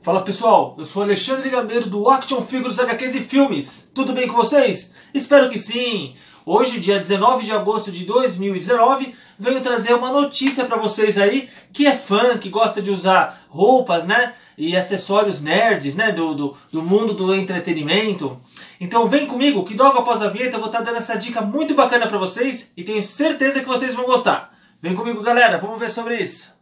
Fala pessoal, eu sou Alexandre Gameiro do Action Figures HQs e Filmes. Tudo bem com vocês? Espero que sim! Hoje, dia 19 de agosto de 2019, venho trazer uma notícia para vocês aí que é fã, que gosta de usar roupas, né? E acessórios nerds, né? Do mundo do entretenimento. Então vem comigo que logo após a vinheta eu vou estar dando essa dica muito bacana para vocês e tenho certeza que vocês vão gostar. Vem comigo galera, vamos ver sobre isso.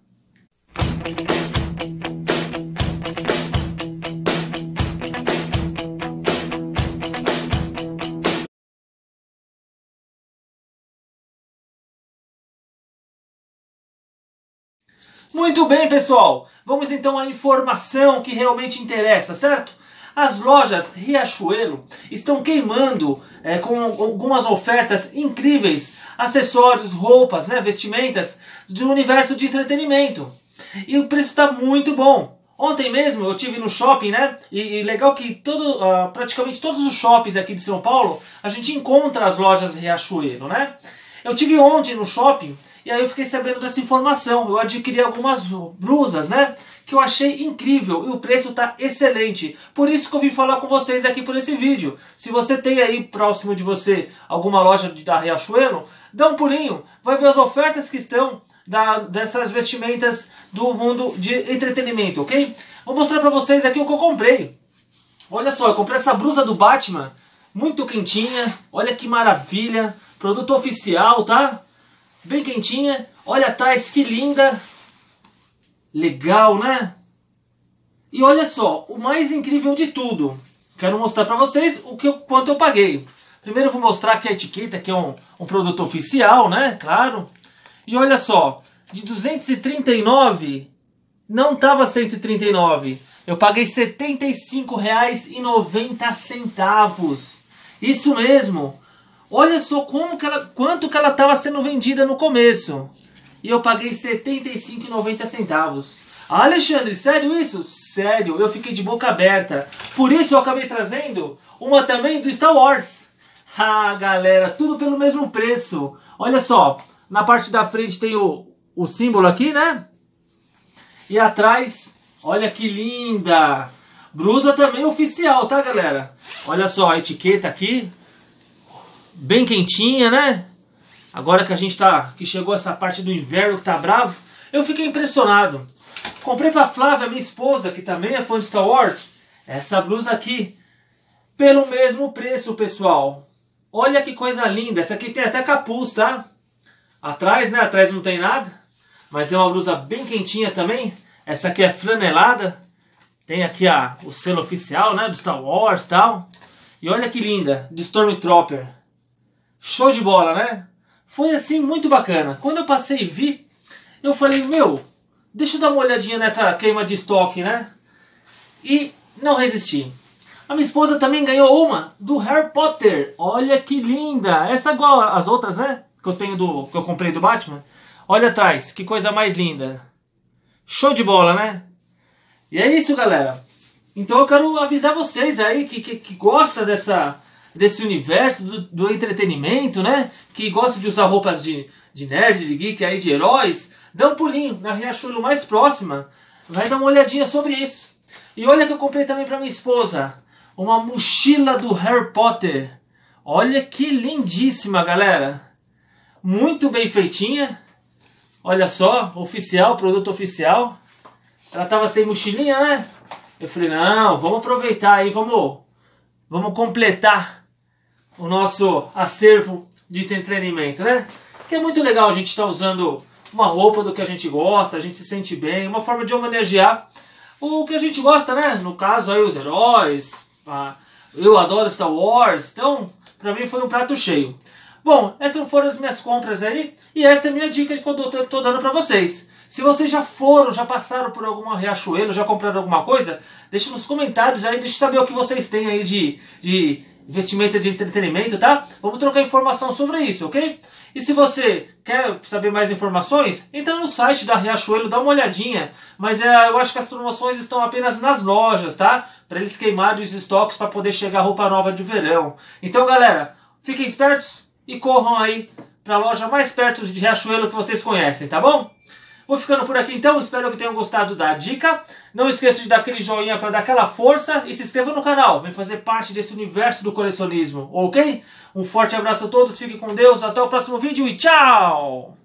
Muito bem, pessoal! Vamos então à informação que realmente interessa, certo? As lojas Riachuelo estão queimando com algumas ofertas incríveis, acessórios, roupas, né, vestimentas do universo de entretenimento. E o preço está muito bom. Ontem mesmo eu estive no shopping, né? E legal que praticamente todos os shoppings aqui de São Paulo a gente encontra as lojas Riachuelo, né? Eu estive ontem no shopping. E aí eu fiquei sabendo dessa informação, eu adquiri algumas blusas, né, que eu achei incrível e o preço tá excelente. Por isso que eu vim falar com vocês aqui por esse vídeo. Se você tem aí próximo de você alguma loja da Riachuelo, dá um pulinho, vai ver as ofertas que estão dessas vestimentas do mundo de entretenimento, ok? Vou mostrar pra vocês aqui o que eu comprei. Olha só, eu comprei essa blusa do Batman, muito quentinha, olha que maravilha, produto oficial, tá? Bem quentinha, olha atrás que linda, legal, né? E olha só, o mais incrível de tudo, quero mostrar para vocês quanto eu paguei. Primeiro eu vou mostrar aqui a etiqueta, que é um produto oficial, né? Claro. E olha só, de 239, não estava 139, eu paguei R$ 75,90. Isso mesmo. Olha só quanto que ela estava sendo vendida no começo. E eu paguei R$ 75,90. Ah, Alexandre, sério isso? Sério, eu fiquei de boca aberta. Por isso eu acabei trazendo uma também do Star Wars. Ah, galera, tudo pelo mesmo preço. Olha só, na parte da frente tem o símbolo aqui, né? E atrás, olha que linda. Blusa também oficial, tá, galera? Olha só a etiqueta aqui. Bem quentinha, né? Agora que chegou essa parte do inverno que tá bravo, eu fiquei impressionado. Comprei pra Flávia, minha esposa, que também é fã de Star Wars, essa blusa aqui, pelo mesmo preço, pessoal. Olha que coisa linda, essa aqui tem até capuz, tá? Atrás, né? Atrás não tem nada, mas é uma blusa bem quentinha também. Essa aqui é flanelada, tem aqui o selo oficial, né? Do Star Wars e tal. E olha que linda, de Stormtrooper. Show de bola, né? Foi assim muito bacana. Quando eu passei e vi, eu falei, meu, deixa eu dar uma olhadinha nessa queima de estoque, né? E não resisti. A minha esposa também ganhou uma do Harry Potter. Olha que linda. Essa é igual às outras, né? Que eu comprei do Batman. Olha atrás, que coisa mais linda. Show de bola, né? E é isso, galera. Então eu quero avisar vocês aí que gosta desse universo do entretenimento, né? Que gosta de usar roupas de nerd, de geek, aí, de heróis. Dá um pulinho na Riachuelo mais próxima. Vai dar uma olhadinha sobre isso. E olha que eu comprei também para minha esposa. Uma mochila do Harry Potter. Olha que lindíssima, galera. Muito bem feitinha. Olha só, oficial, produto oficial. Ela tava sem mochilinha, né? Eu falei, não, vamos aproveitar aí, vamos completar o nosso acervo de entretenimento, né? Que é muito legal a gente estar usando uma roupa do que a gente gosta, a gente se sente bem, uma forma de homenagear o que a gente gosta, né? No caso aí os heróis, eu adoro Star Wars, então pra mim foi um prato cheio. Bom, essas foram as minhas compras aí e essa é a minha dica que eu tô dando pra vocês. Se vocês já passaram por alguma Riachuelo, já compraram alguma coisa, deixa nos comentários aí, deixa eu saber o que vocês têm aí de vestimenta de entretenimento, tá? Vamos trocar informação sobre isso, ok? E se você quer saber mais informações, entra no site da Riachuelo, dá uma olhadinha. Mas eu acho que as promoções estão apenas nas lojas, tá? Para eles queimarem os estoques para poder chegar roupa nova de verão. Então, galera, fiquem espertos e corram aí para a loja mais perto de Riachuelo que vocês conhecem, tá bom? Vou ficando por aqui então, espero que tenham gostado da dica. Não esqueça de dar aquele joinha para dar aquela força e se inscreva no canal. Vem fazer parte desse universo do colecionismo, ok? Um forte abraço a todos, fiquem com Deus, até o próximo vídeo e tchau!